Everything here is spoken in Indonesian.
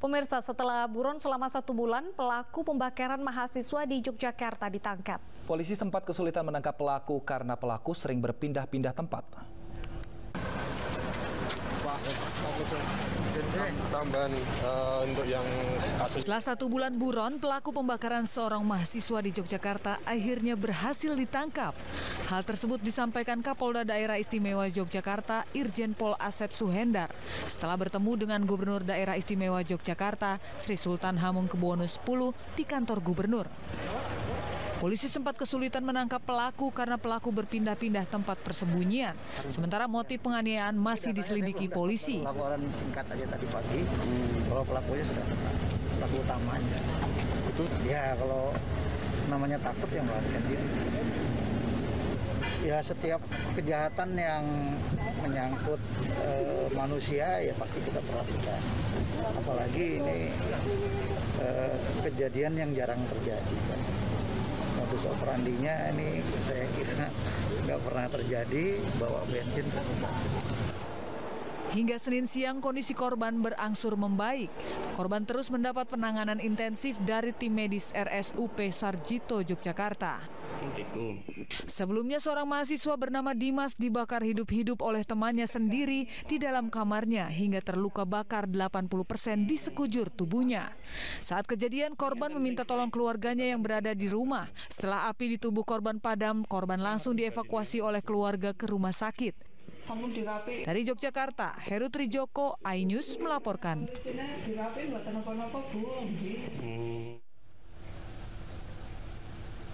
Pemirsa, setelah buron selama 1 bulan, pelaku pembakaran mahasiswa di Yogyakarta ditangkap. Polisi sempat kesulitan menangkap pelaku karena pelaku sering berpindah-pindah tempat. Untuk yang kasus. Setelah 1 bulan buron, pelaku pembakaran seorang mahasiswa di Yogyakarta akhirnya berhasil ditangkap. Hal tersebut disampaikan Kapolda Daerah Istimewa Yogyakarta, Irjen Pol Asep Suhendar, setelah bertemu dengan Gubernur Daerah Istimewa Yogyakarta, Sri Sultan Hamengkubuwono X di kantor Gubernur. Polisi sempat kesulitan menangkap pelaku karena pelaku berpindah-pindah tempat persembunyian. Sementara motif penganiayaan masih diselidiki polisi. Laporan singkat aja tadi pagi, kalau pelakunya sudah pelaku utamanya. Betul? Ya kalau namanya takut yang melarikan diri. Ya setiap kejahatan yang menyangkut manusia ya pasti kita perhatikan. Apalagi ini kejadian yang jarang terjadi. Modus operandinya ini saya kira nggak pernah terjadi, bawa bensin. Hingga Senin siang kondisi korban berangsur membaik. Korban terus mendapat penanganan intensif dari tim medis RSUP Sarjito Yogyakarta. Sebelumnya seorang mahasiswa bernama Dimas dibakar hidup-hidup oleh temannya sendiri di dalam kamarnya hingga terluka bakar 80% di sekujur tubuhnya. Saat kejadian, korban meminta tolong keluarganya yang berada di rumah. Setelah api di tubuh korban padam, korban langsung dievakuasi oleh keluarga ke rumah sakit. Dari Yogyakarta, Heru Trijoko, iNews melaporkan.